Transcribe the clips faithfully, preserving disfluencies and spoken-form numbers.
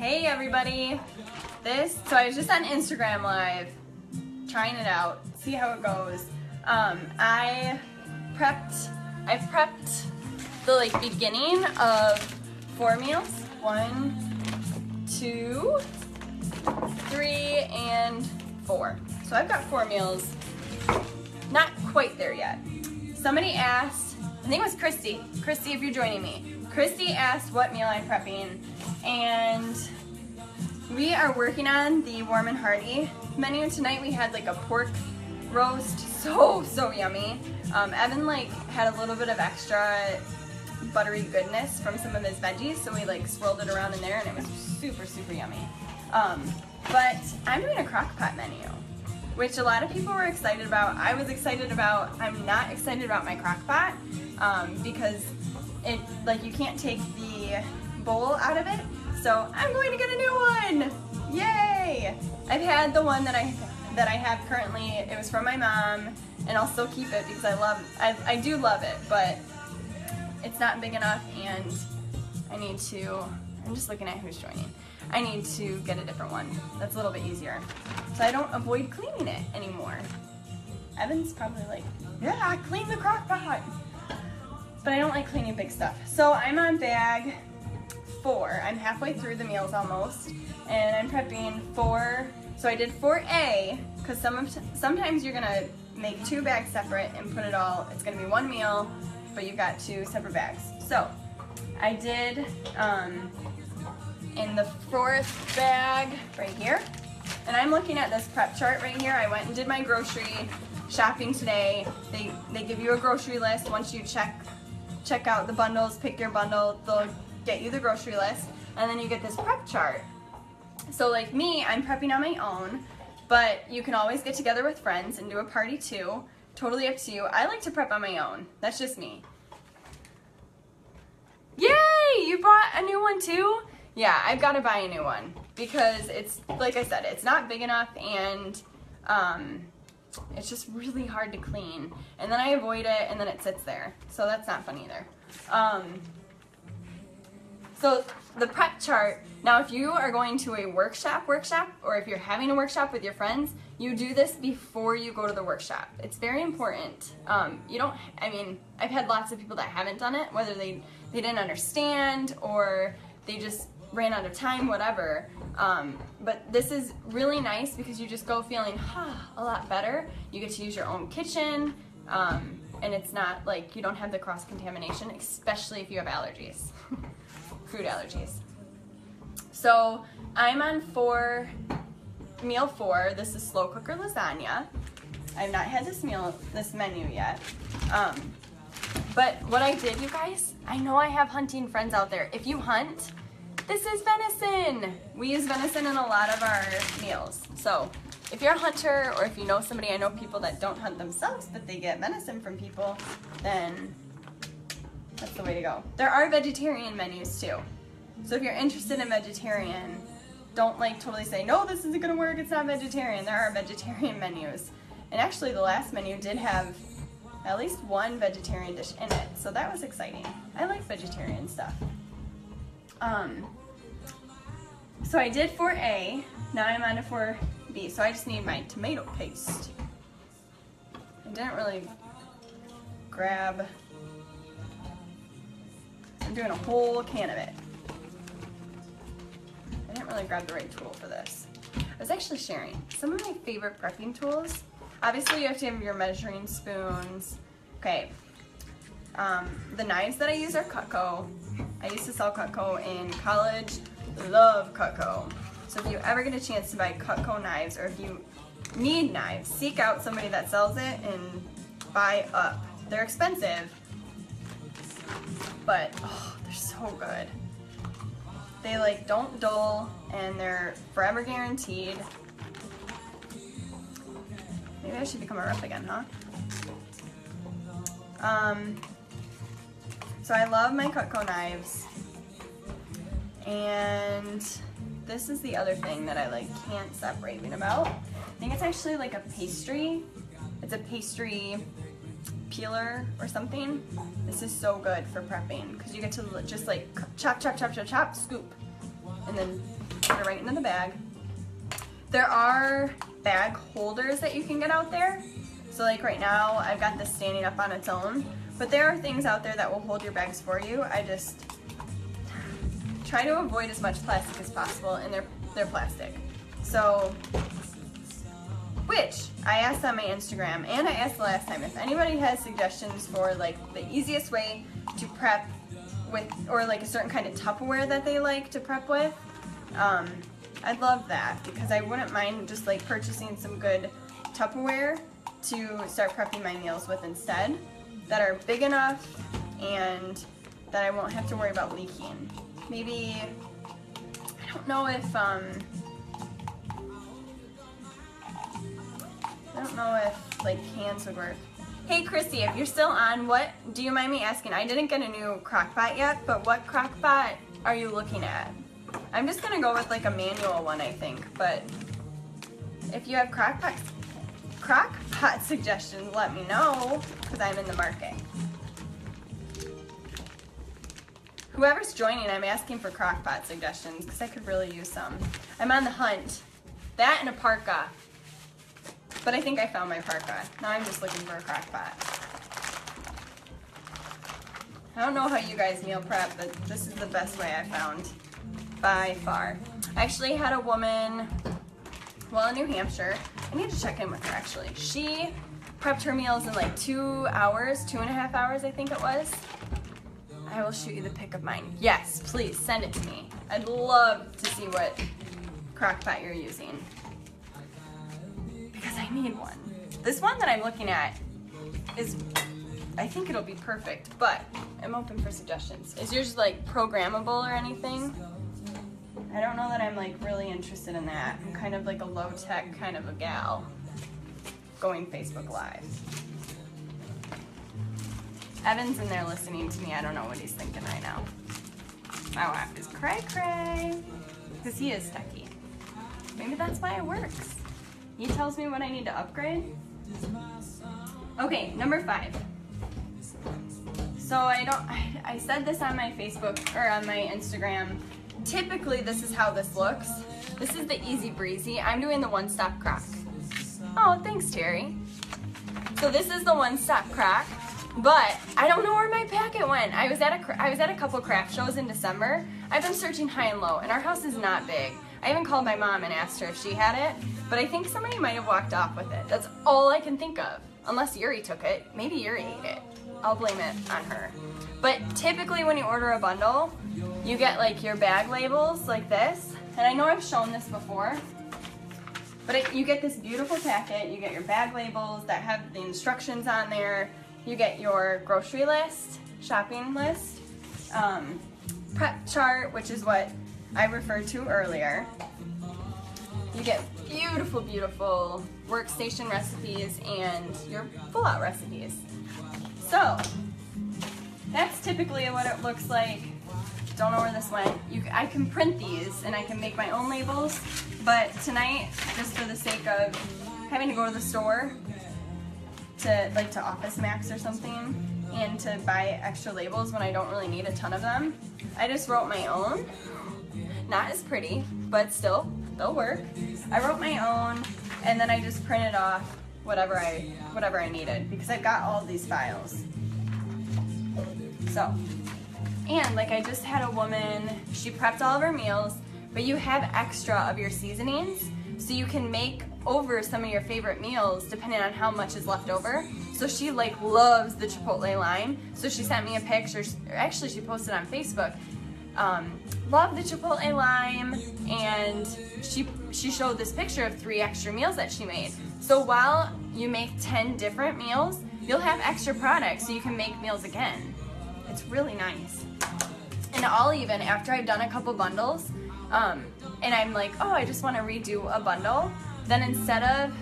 Hey everybody! This, so I was just on Instagram Live, trying it out, see how it goes. Um, I prepped, I prepped the like beginning of four meals. One, two, three, and four. So I've got four meals, not quite there yet. Somebody asked, I think it was Christy, Christy if you're joining me. Christy asked what meal I'm prepping, and we are working on the warm and hearty menu. Tonight we had like a pork roast, so, so yummy. Um, Evan like had a little bit of extra buttery goodness from some of his veggies, so we like swirled it around in there and it was super, super yummy. Um, but I'm doing a crock pot menu, which a lot of people were excited about. I was excited about. I'm not excited about my crock pot um, because it, like, you can't take the bowl out of it, so I'm going to get a new one. Yay! I've had the one that I that I have currently. It was from my mom, and I'll still keep it because I love I, I do love it, but it's not big enough, and I need to. I'm just looking at who's joining. I need to get a different one that's a little bit easier, so I don't avoid cleaning it anymore. Evan's probably like, yeah, clean the crock pot. But I don't like cleaning big stuff. So I'm on bag four. I'm halfway through the meals almost, and I'm prepping four. So I did four A, because some of, sometimes you're gonna make two bags separate and put it all, it's gonna be one meal, but you've got two separate bags. So I did, um, in the fourth bag right here, and I'm looking at this prep chart right here. I went and did my grocery shopping today. They, they give you a grocery list. Once you check check out the bundles, pick your bundle, they'll get you the grocery list, and then you get this prep chart. So like me, I'm prepping on my own, but you can always get together with friends and do a party too. Totally up to you. I like to prep on my own. That's just me. Yay! You bought a new one too? Yeah, I've got to buy a new one because it's, like I said, it's not big enough, and um, it's just really hard to clean, and then I avoid it, and then it sits there, so that's not fun either. Um, so the prep chart, now if you are going to a workshop workshop, or if you're having a workshop with your friends, you do this before you go to the workshop. It's very important. Um, you don't, I mean, I've had lots of people that haven't done it, whether they, they didn't understand, or they just ran out of time, whatever. Um, but this is really nice because you just go feeling ah, a lot better. You get to use your own kitchen, um, and it's not like you don't have the cross-contamination, especially if you have allergies, food allergies. So I'm on four, meal four. This is slow cooker lasagna. I've not had this meal, this menu yet. Um, but what I did, you guys, I know I have hunting friends out there. If you hunt, this is venison. We use venison in a lot of our meals. So if you're a hunter, or if you know somebody, I know people that don't hunt themselves, but they get venison from people, then that's the way to go. There are vegetarian menus too. So if you're interested in vegetarian, don't like totally say, no, this isn't gonna work, it's not vegetarian. There are vegetarian menus. And actually the last menu did have at least one vegetarian dish in it, so that was exciting. I like vegetarian stuff. Um, so I did four A, now I'm on to four B, so I just need my tomato paste. I didn't really grab, I'm doing a whole can of it. I didn't really grab the right tool for this. I was actually sharing some of my favorite prepping tools. Obviously you have to have your measuring spoons. Okay, um, the knives that I use are Cutco. I used to sell Cutco in college, love Cutco. So if you ever get a chance to buy Cutco knives, or if you need knives, seek out somebody that sells it and buy up. They're expensive, but oh, they're so good. They like don't dull, and they're forever guaranteed. Maybe I should become a rep again, huh? Um, So I love my Cutco knives, and this is the other thing that I like can't stop raving about. I think it's actually like a pastry. It's a pastry peeler or something. This is so good for prepping because you get to just like chop, chop, chop, chop, chop, scoop, and then put it right into the bag. There are bag holders that you can get out there. So like right now, I've got this standing up on its own, but there are things out there that will hold your bags for you. I just try to avoid as much plastic as possible, and they're, they're plastic. So, which I asked on my Instagram, and I asked the last time, if anybody has suggestions for like the easiest way to prep with, or like a certain kind of Tupperware that they like to prep with, um, I'd love that, because I wouldn't mind just like purchasing some good Tupperware to start prepping my meals with instead, that are big enough and that I won't have to worry about leaking. Maybe, I don't know if, um, I don't know if like cans would work. Hey Chrissy, if you're still on, what, do you mind me asking, I didn't get a new crock pot yet, but what crock pot are you looking at? I'm just gonna go with like a manual one, I think, but if you have crock pot, crock pot suggestions, let me know, because I'm in the market. Whoever's joining, I'm asking for crock pot suggestions, because I could really use some. I'm on the hunt. That and a parka. But I think I found my parka. Now I'm just looking for a crock pot. I don't know how you guys meal prep, but this is the best way I found, by far. I actually had a woman, well, in New Hampshire, I need to check in with her actually. She prepped her meals in like two hours, two and a half hours I think it was. I will shoot you the pic of mine. Yes, please, send it to me. I'd love to see what crock pot you're using, because I need one. This one that I'm looking at is, I think it'll be perfect, but I'm open for suggestions. Is yours like programmable or anything? I don't know that I'm like really interested in that. I'm kind of like a low-tech kind of a gal going Facebook Live. Evan's in there listening to me. I don't know what he's thinking right now. My wife is cray cray, because he is techie. Maybe that's why it works. He tells me when I need to upgrade. Okay, number five. So I don't, I, I said this on my Facebook, or on my Instagram. Typically this is how this looks. This is the Easy Breezy. I'm doing the one-stop crock. Oh, thanks Terry. So this is the one-stop crock, but I don't know where my packet went. I was at a, I was at a couple craft shows in December. I've been searching high and low, and our house is not big. I even called my mom and asked her if she had it, but I think somebody might have walked off with it. That's all I can think of. Unless Yuri took it. Maybe Yuri ate it. I'll blame it on her. But typically when you order a bundle, you get like your bag labels like this. And I know I've shown this before, but it, you get this beautiful packet. You get your bag labels that have the instructions on there. You get your grocery list, shopping list, um, prep chart, which is what I referred to earlier. You get beautiful, beautiful workstation recipes and your pull-out recipes. So, that's typically what it looks like. Don't know where this went. You, I can print these and I can make my own labels, but tonight, just for the sake of having to go to the store, to like to Office Max or something, and to buy extra labels when I don't really need a ton of them, I just wrote my own. Not as pretty, but still, they'll work. I wrote my own, and then I just printed off whatever I whatever I needed, because I've got all of these files. So, and like I just had a woman, she prepped all of her meals, but you have extra of your seasonings, so you can make over some of your favorite meals depending on how much is left over. So she like loves the chipotle lime, so she sent me a picture, or actually she posted on Facebook, um, love the chipotle lime, and she she showed this picture of three extra meals that she made. So while you make ten different meals, you'll have extra products so you can make meals again. It's really nice. And I'll even, after I've done a couple bundles, um, and I'm like, oh, I just want to redo a bundle, then instead of,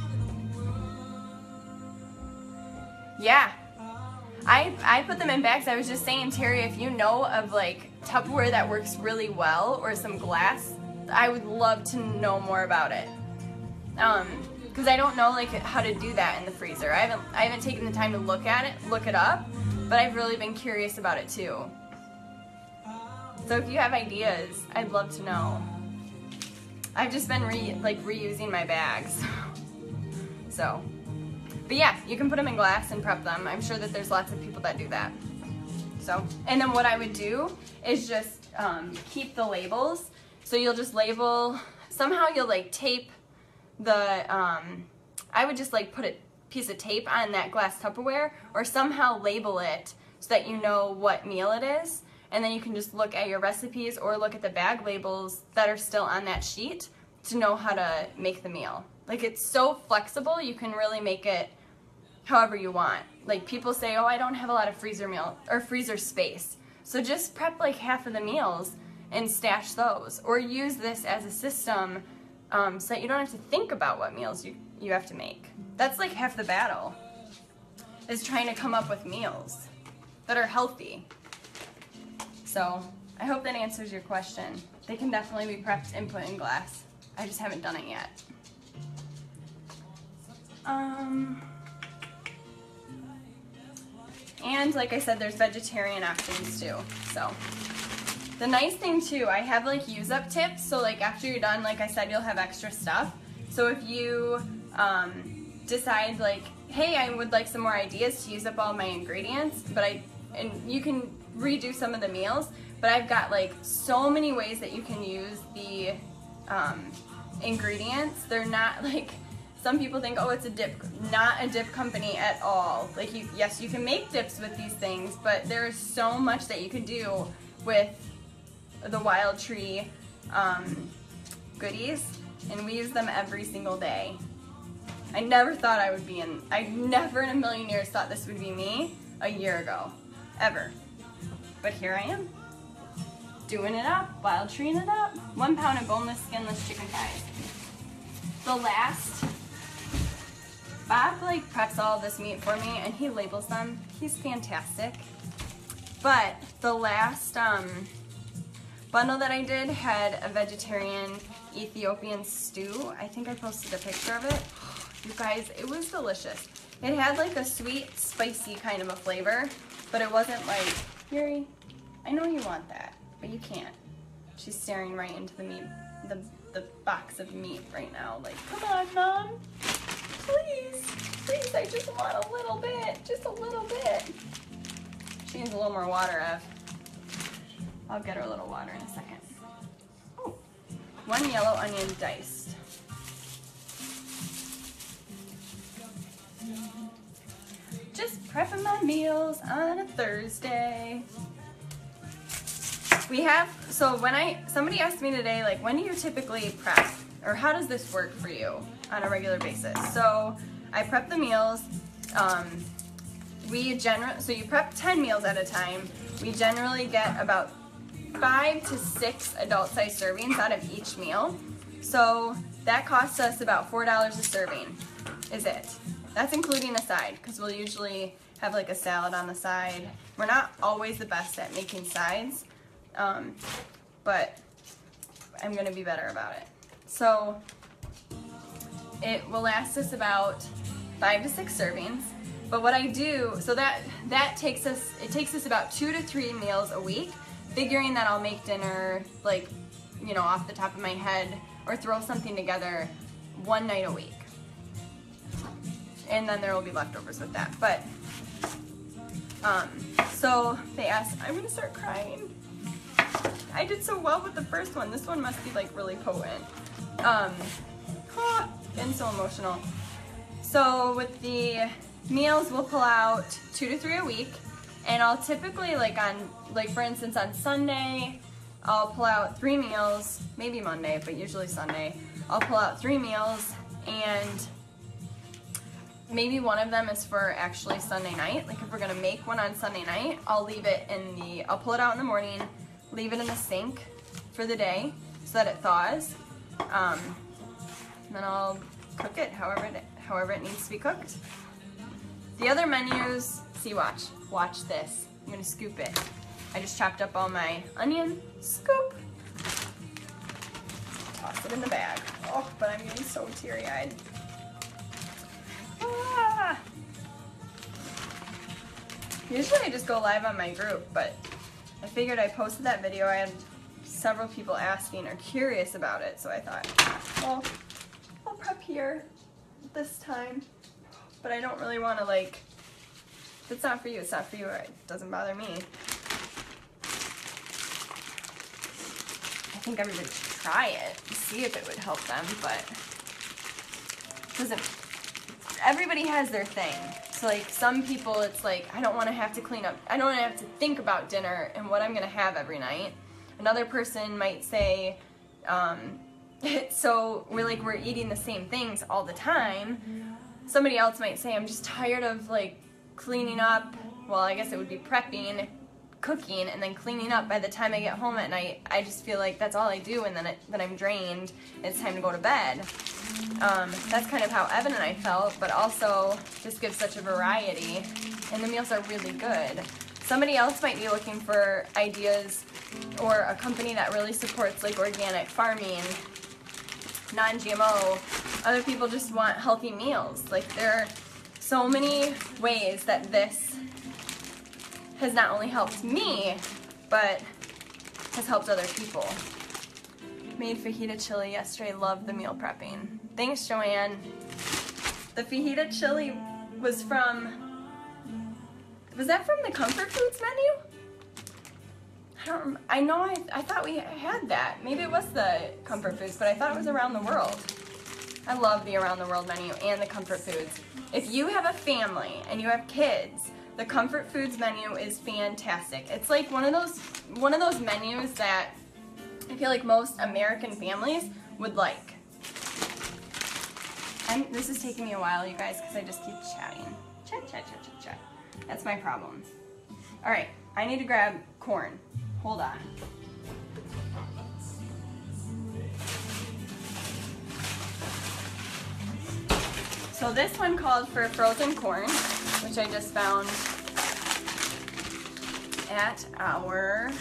yeah, I, I put them in bags. I was just saying, Terry, if you know of like Tupperware that works really well, or some glass, I would love to know more about it. Um, because I don't know like how to do that in the freezer. I haven't I haven't taken the time to look at it, look it up, but I've really been curious about it too. So if you have ideas, I'd love to know. I've just been re like reusing my bags. So, but yeah, you can put them in glass and prep them. I'm sure that there's lots of people that do that. So, and then what I would do is just um, keep the labels. So you'll just label, somehow you'll like tape the, um, I would just like put a piece of tape on that glass Tupperware, or somehow label it so that you know what meal it is. And then you can just look at your recipes or look at the bag labels that are still on that sheet to know how to make the meal. Like, it's so flexible, you can really make it however you want. Like, people say, oh, I don't have a lot of freezer meal or freezer space. So just prep like half of the meals and stash those, or use this as a system um, so that you don't have to think about what meals you, you have to make. That's like half the battle, is trying to come up with meals that are healthy. So I hope that answers your question. They can definitely be prepped and put in glass. I just haven't done it yet. Um, and like I said, there's vegetarian options too. So the nice thing too, I have like use up tips. So like after you're done, like I said, you'll have extra stuff. So if you um, decide like, hey, I would like some more ideas to use up all my ingredients, but I, and you can redo some of the meals, but I've got like so many ways that you can use the um, ingredients. They're not like, some people think, oh, it's a dip. Not a dip company at all. Like, you, yes, you can make dips with these things, but there's so much that you can do with the Wildtree um, goodies, and we use them every single day. I never thought I would be in, I never in a million years thought this would be me a year ago, ever. But here I am, doing it up, Wildtreeing it up. One pound of boneless, skinless chicken thighs. The last, Bob like preps all of this meat for me and he labels them. He's fantastic. But the last um, bundle that I did had a vegetarian Ethiopian stew. I think I posted a picture of it. You guys, it was delicious. It had like a sweet, spicy kind of a flavor, but it wasn't like, Yuri, I know you want that, but you can't. She's staring right into the meat, the, the box of meat right now. Like, come on, Mom. Please, please, I just want a little bit, just a little bit. She needs a little more water, Ev. I'll get her a little water in a second. Oh, one yellow onion diced. Just prepping my meals on a Thursday. We have, so when I, somebody asked me today, like, when do you typically prep? Or how does this work for you on a regular basis? So I prep the meals. Um, we generally, so you prep ten meals at a time. We generally get about five to six adult-sized servings out of each meal. So that costs us about four dollars a serving, is it? That's including a side, because we'll usually have like a salad on the side. We're not always the best at making sides, um, but I'm gonna be better about it. So it will last us about five to six servings. But what I do, so that that takes us, it takes us about two to three meals a week, figuring that I'll make dinner, like, you know, off the top of my head, or throw something together one night a week. And then there will be leftovers with that. But, um, so they asked, I'm gonna start crying. I did so well with the first one. This one must be like really potent. Um, oh, getting so emotional. So with the meals, we'll pull out two to three a week. And I'll typically, like on, like for instance on Sunday, I'll pull out three meals, maybe Monday, but usually Sunday. I'll pull out three meals, and maybe one of them is for actually Sunday night. Like if we're gonna make one on Sunday night, I'll leave it in the, I'll pull it out in the morning, leave it in the sink for the day so that it thaws. Um, and then I'll cook it however it, however it needs to be cooked. The other menus, see, watch, watch this. I'm gonna scoop it. I just chopped up all my onion, scoop. Toss it in the bag. Oh, but I'm getting so teary-eyed. Ah. Usually I just go live on my group, but I figured I posted that video. I had several people asking or curious about it, so I thought, well, I'll prep here this time. But I don't really want to, like, if it's not for you, it's not for you. It doesn't bother me. I think everybody should try it and see if it would help them, but it doesn't. Everybody has their thing. So, like, some people, it's like, I don't want to have to clean up. I don't want to have to think about dinner and what I'm going to have every night. Another person might say, um, so we're like, we're eating the same things all the time. Somebody else might say, I'm just tired of, like, cleaning up. Well, I guess it would be prepping, cooking, and then cleaning up. By the time I get home at night, I just feel like that's all I do, and then, it, then I'm drained, and it's time to go to bed. Um, that's kind of how Evan and I felt, but also just gives such a variety, and the meals are really good. Somebody else might be looking for ideas or a company that really supports, like, organic farming, non G M O. Other people just want healthy meals. Like, there are so many ways that this has not only helped me, but has helped other people. Made fajita chili yesterday. Loved the meal prepping. Thanks, Joanne. The fajita chili was from, was that from the Comfort Foods menu? I don't remember. I know I, I thought we had that. Maybe it was the Comfort Foods, but I thought it was Around the World. I love the Around the World menu and the Comfort Foods. If you have a family and you have kids, the Comfort Foods menu is fantastic. It's like one of those one of those menus that I feel like most American families would like. And this is taking me a while, you guys, because I just keep chatting. Chat, chat, chat, chat, chat. That's my problem. All right, I need to grab corn. Hold on. So this one called for frozen corn, which I just found at our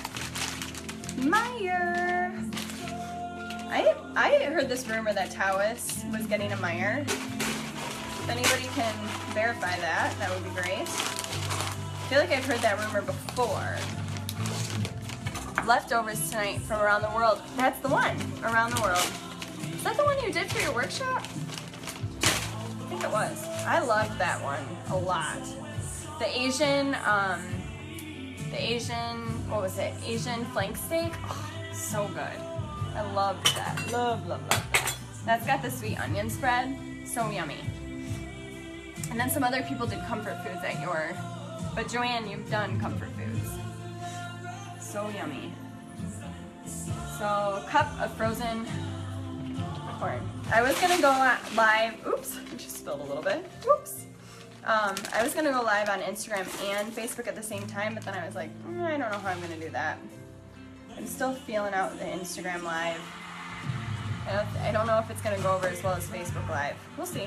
Meijer. I I heard this rumor that Tawas was getting a Meijer. If anybody can verify that, that would be great. I feel like I've heard that rumor before. Leftovers tonight from Around the World. That's the one, Around the World. Is that the one you did for your workshop? I think it was. I loved that one a lot. The Asian, um, the Asian, what was it? Asian flank steak. Oh, so good. I loved that. Love, love, love that. That's got the sweet onion spread. So yummy. And then some other people did Comfort Foods at your, but Joanne, you've done Comfort Foods. So yummy. So, cup of frozen corn. I was gonna go live, oops, I just spilled a little bit, oops. Um, I was gonna go live on Instagram and Facebook at the same time, but then I was like, mm, I don't know how I'm gonna do that. I'm still feeling out the Instagram live. I don't, I don't know if it's gonna go over as well as Facebook live. We'll see.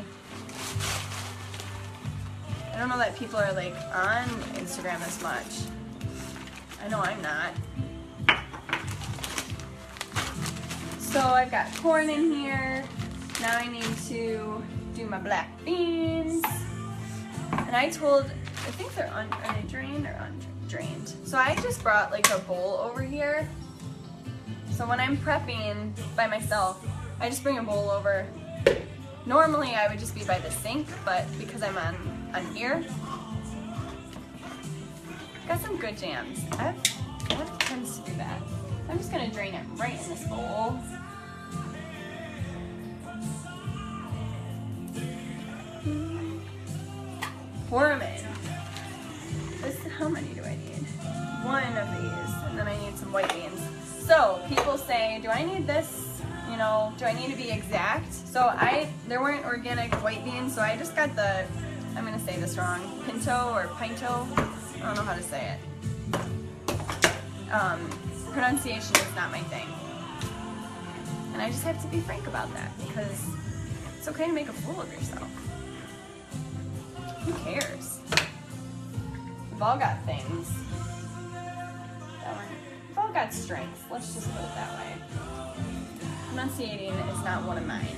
I don't know that people are like on Instagram as much. I know I'm not. So I've got corn in here. Now I need to do my black beans. And I told, I think they're un, are they drained or undrained? So I just brought like a bowl over here. So when I'm prepping by myself, I just bring a bowl over. Normally I would just be by the sink, but because I'm on, on here, got some good jams. I've, I've tends to do that. I'm just gonna drain it right in this bowl. Pour them in. This, how many do I need? One of these, and then I need some white beans. So people say, do I need this? You know, do I need to be exact? So I, there weren't organic white beans, so I just got the, I'm gonna say this wrong, pinto or pinto. I don't know how to say it. Um, pronunciation is not my thing. And I just have to be frank about that because it's okay to make a fool of yourself. Who cares? We've all got things. We've all got strengths. Let's just put it that way. Pronunciating is not one of mine.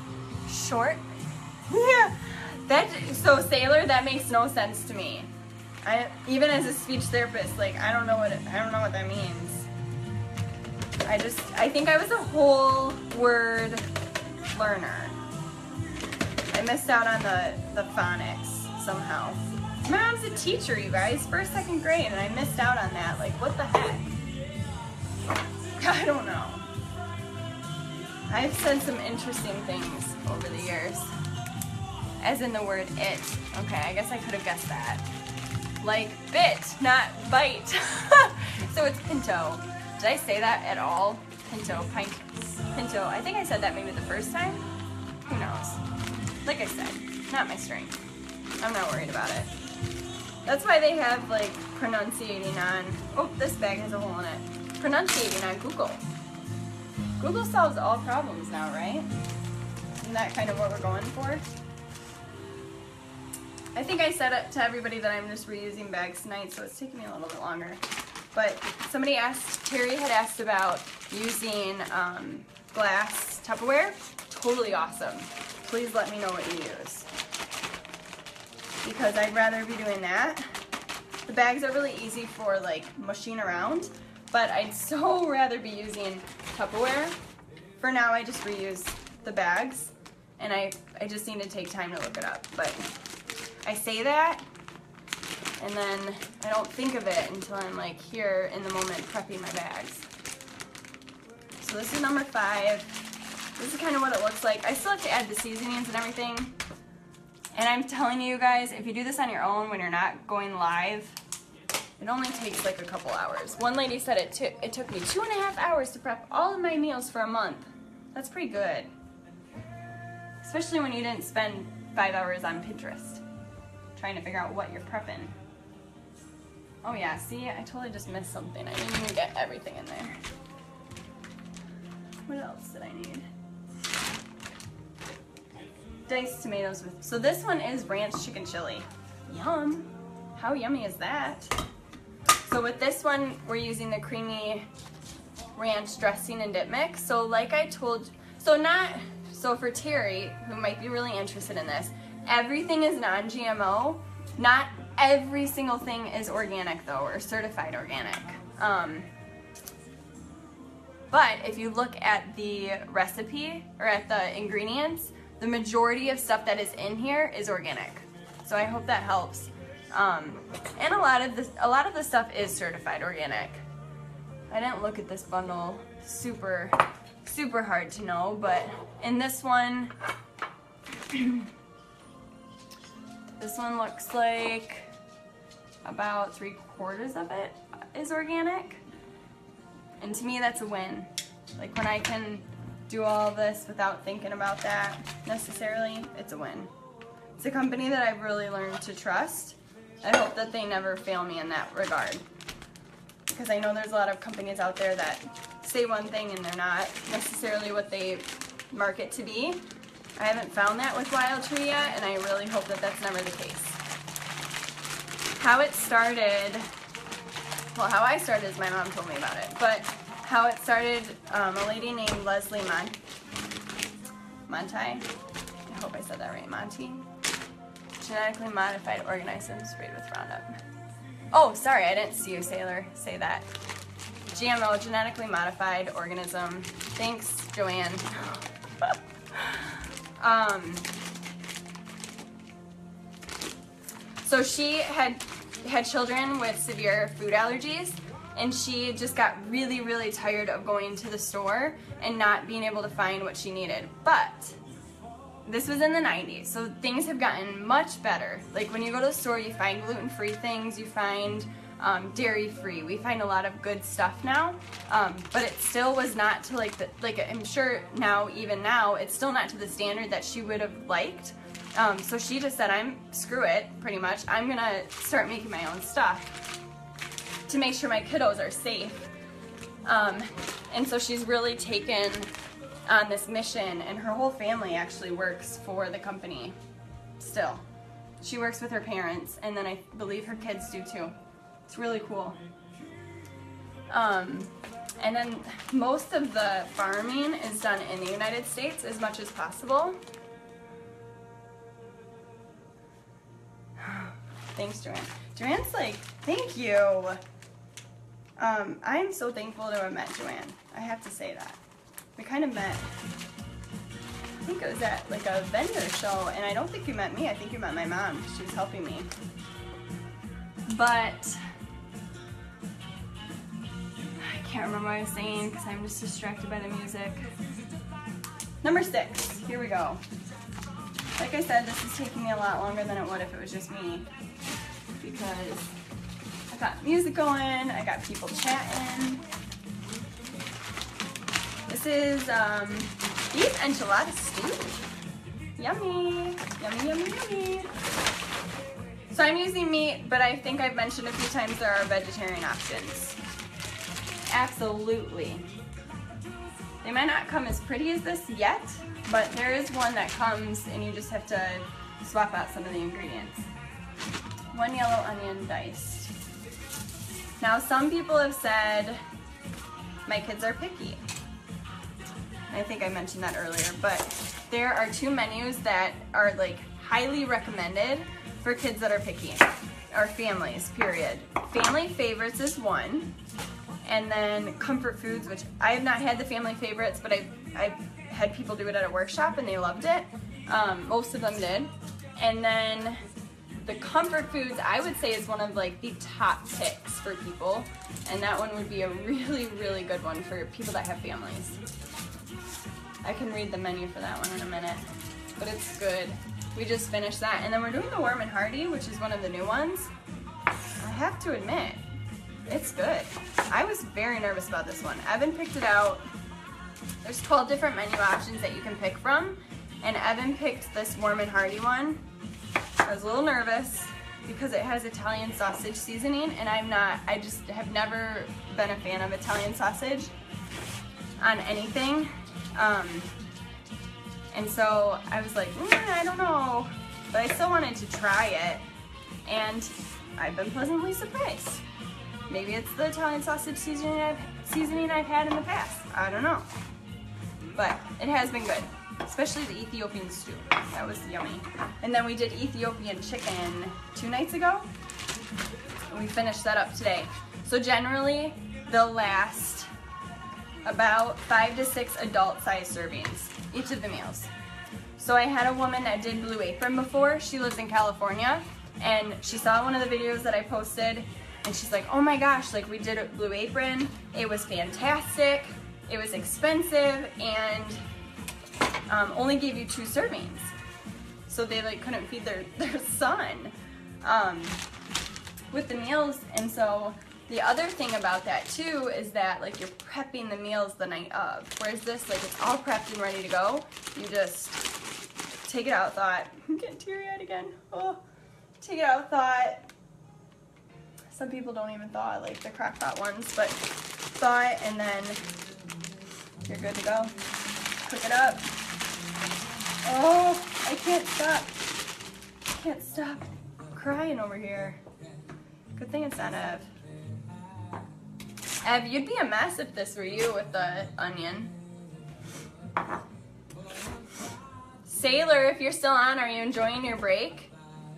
Short? Yeah. That, so sailor, that makes no sense to me. I, even as a speech therapist, like, I don't know what, it, I don't know what that means. I just, I think I was a whole word learner. I missed out on the, the phonics somehow. My mom's a teacher, you guys, first, second grade, and I missed out on that. Like, what the heck? I don't know. I've said some interesting things over the years. As in the word it. Okay, I guess I could have guessed that. Like bit, not bite. So it's pinto. Did I say that at all? Pinto, pint, pinto. I think I said that maybe the first time. Who knows? Like I said, not my strength. I'm not worried about it. That's why they have like pronunciating on, oh, this bag has a hole in it. Pronunciating on Google. Google solves all problems now, right? Isn't that kind of what we're going for? I think I said it to everybody that I'm just reusing bags tonight, so it's taking me a little bit longer. But somebody asked, Terry had asked about using um, glass Tupperware. Totally awesome. Please let me know what you use. Because I'd rather be doing that. The bags are really easy for like mushing around, but I'd so rather be using Tupperware. For now, I just reuse the bags, and I, I just need to take time to look it up. But I say that, and then I don't think of it until I'm like here in the moment prepping my bags. So this is number five. This is kind of what it looks like. I still have to add the seasonings and everything. And I'm telling you guys, if you do this on your own when you're not going live, it only takes like a couple hours. One lady said it, t it took me two and a half hours to prep all of my meals for a month. That's pretty good. Especially when you didn't spend five hours on Pinterest trying to figure out what you're prepping. Oh yeah, see, I totally just missed something. I didn't even get everything in there. What else did I need? Diced tomatoes with, so this one is ranch chicken chili. Yum. How yummy is that? So with this one, we're using the creamy ranch dressing and dip mix. So like I told, so not, so for Terry, who might be really interested in this, everything is non G M O. Not every single thing is organic though, or certified organic. Um, but if you look at the recipe, or at the ingredients, the majority of stuff that is in here is organic. So I hope that helps. Um, and a lot of this, a lot of the stuff is certified organic. I didn't look at this bundle super, super hard to know, but in this one, this one looks like about three quarters of it is organic. And to me, that's a win. Like when I can do all this without thinking about that necessarily, it's a win. It's a company that I've really learned to trust. I hope that they never fail me in that regard. Because I know there's a lot of companies out there that say one thing and they're not necessarily what they market to be. I haven't found that with Wildtree yet, and I really hope that that's never the case. How it started, well, how I started is my mom told me about it, but how it started, um, a lady named Leslie Mon Monti, I hope I said that right, Monty, genetically modified organisms sprayed with Roundup. Oh, sorry, I didn't see you, Sailor, say that. G M O, genetically modified organism. Thanks, Joanne. um, so she had had children with severe food allergies, and she just got really, really tired of going to the store and not being able to find what she needed. But this was in the nineties, so things have gotten much better. Like when you go to the store, you find gluten-free things, you find um, dairy-free. We find a lot of good stuff now, um, but it still was not to like the, like I'm sure now, even now, it's still not to the standard that she would have liked. Um, so she just said, I'm, screw it, pretty much. I'm gonna start making my own stuff to make sure my kiddos are safe. Um, and so she's really taken on this mission, and her whole family actually works for the company still. She works with her parents, and then I believe her kids do too. It's really cool. Um, and then most of the farming is done in the United States as much as possible. Thanks, Joanne. Joanne's like, thank you. Um, I'm so thankful to have met Joanne. I have to say that. We kind of met, I think it was at like a vendor show, and I don't think you met me. I think you met my mom. She was helping me. But I can't remember what I was saying because I'm just distracted by the music. Number six, here we go. Like I said, this is taking me a lot longer than it would if it was just me, because I got music going, I got people chatting. This is um, beef enchilada stew. Yummy, yummy, yummy, yummy. So I'm using meat, but I think I've mentioned a few times there are vegetarian options. Absolutely. They might not come as pretty as this yet, but there is one that comes and you just have to swap out some of the ingredients. One yellow onion diced. Now some people have said my kids are picky. I think I mentioned that earlier, but there are two menus that are like highly recommended for kids that are picky, or families, period. Family favorites is one, and then comfort foods, which I have not had the family favorites, but I've, I've had people do it at a workshop and they loved it. Um, most of them did. And then the comfort foods, I would say, is one of like the top picks for people, and that one would be a really, really good one for people that have families. I can read the menu for that one in a minute, but it's good. We just finished that, and then we're doing the warm and hearty, which is one of the new ones. I have to admit, it's good. I was very nervous about this one. Evan picked it out. There's twelve different menu options that you can pick from, and Evan picked this warm and hearty one. I was a little nervous because it has Italian sausage seasoning, and I'm not, I just have never been a fan of Italian sausage on anything. Um, and so I was like, mm, I don't know, but I still wanted to try it, and I've been pleasantly surprised. Maybe it's the Italian sausage seasoning I've, seasoning I've had in the past. I don't know, but it has been good, especially the Ethiopian stew. That was yummy. And then we did Ethiopian chicken two nights ago, and we finished that up today. So generally, they'll last about five to six adult-sized servings, each of the meals. So I had a woman that did Blue Apron before. She lives in California, and she saw one of the videos that I posted, and she's like, oh my gosh, like we did a Blue Apron, it was fantastic, it was expensive, and um, only gave you two servings. So they like couldn't feed their, their son um, with the meals. And so the other thing about that too is that like you're prepping the meals the night of, whereas this, like it's all prepped and ready to go. You just take it out, thought, I'm getting teary-eyed again. Oh, take it out, thought. Some people don't even thaw it, like the crock-pot ones, but thaw it and then you're good to go. Cook it up. Oh, I can't stop. I can't stop crying over here. Good thing it's not Ev. Ev, you'd be a mess if this were you with the onion. Sailor, if you're still on, are you enjoying your break?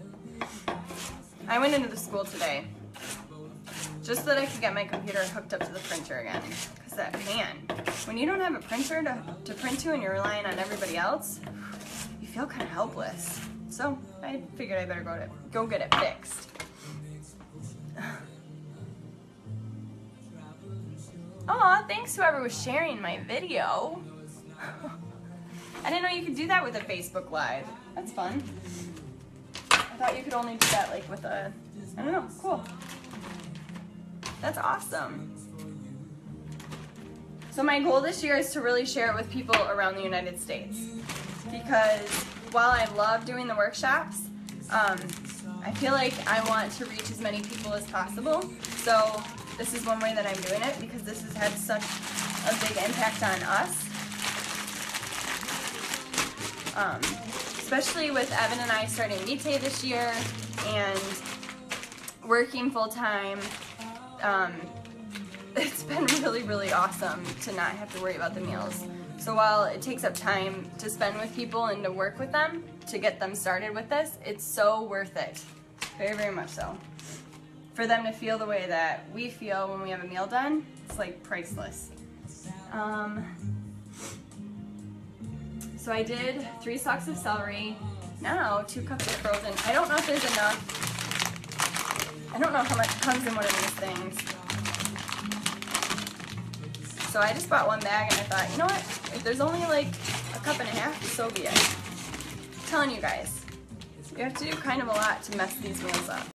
I went into the school today just so that I could get my computer hooked up to the printer again. Because that, man, when you don't have a printer to, to print to and you're relying on everybody else, you feel kind of helpless. So I figured I better go to go get it fixed. Aw, thanks whoever was sharing my video. I didn't know you could do that with a Facebook Live. That's fun. I thought you could only do that like with a, I don't know, cool. That's awesome. So my goal this year is to really share it with people around the United States. Because while I love doing the workshops, um, I feel like I want to reach as many people as possible. So this is one way that I'm doing it, because this has had such a big impact on us. Um, especially with Evan and I starting Vitae this year and working full-time. Um, it's been really, really awesome to not have to worry about the meals. So while it takes up time to spend with people and to work with them to get them started with this, it's so worth it. Very, very much so. for them to feel the way that we feel when we have a meal done, it's like priceless. Um, so I did three stalks of celery, now two cups of frozen. I don't know if there's enough. I don't know how much comes in one of these things. So I just bought one bag and I thought, you know what, if there's only like a cup and a half, so be it. I'm telling you guys, you have to do kind of a lot to mess these meals up.